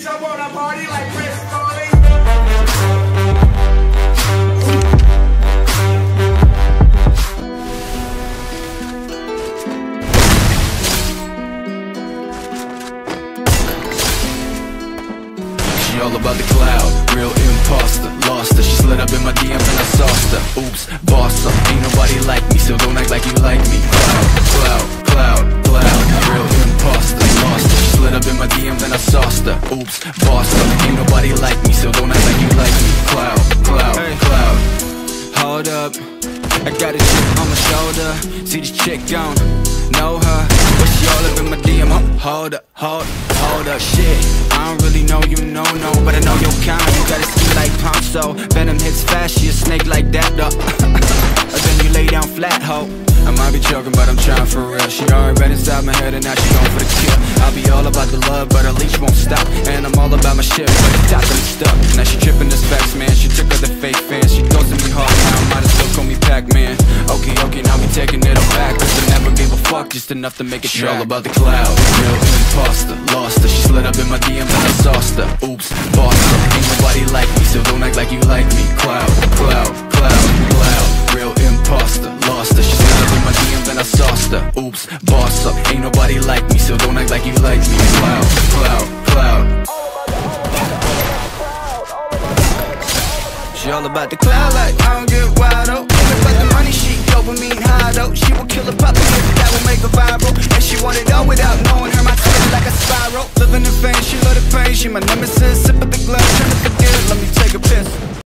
bitch, I wanna party like Chris Farley. She all about the cloud, real imposter. Lost her, she slid up in my DMs and I sauced her. Oops, boss up, ain't nobody like me, so don't act like you like me. Cloud, real imposter. Lost her, she slid up in my DMs and I sauced her. Oops, boss up, ain't nobody like me, so don't act like you like me. Cloud. Hold up, I got a chip on my shoulder. See this chick gone, know her, but she all up in my DM. Hold up, shit. I don't really know you, no, but I know your kind. You got a skin like Ponzo, venom hits fast, she a snake like that, though. Then you lay down flat, ho. I might be joking, but I'm trying for real. She already read inside my head and now she going for the kill. I'll be all about the love, but her leash won't stop. And I'm all about my shit, but the top and it's stuck. Now she tripping this facts, man. She took other fake fans. She goes to me hard now, might as well call me Pac-Man. Okay, now we taking it all back. Cause I never gave a fuck, just enough to make it track. She all about the cloud, real imposter. Lost her, she slid up in my DMs and I sauced her. Oops, boss her, ain't nobody like me, so don't act like you like me. Cloud, real imposter. Lost her, she slid up in my DMs and I sauced her. Oops, boss up, ain't nobody like me, so don't act like you like me. Cloud. She all about the cloud like I don't get wild, oh. All about the money, she dopamine high, though. She will kill a puppy if that will make her viral. And she want it all without knowing her, my twin like a spiral. Living in fame, she love the pain, she my nemesis. Sip of the glass, turn up the gear, let me take a piss.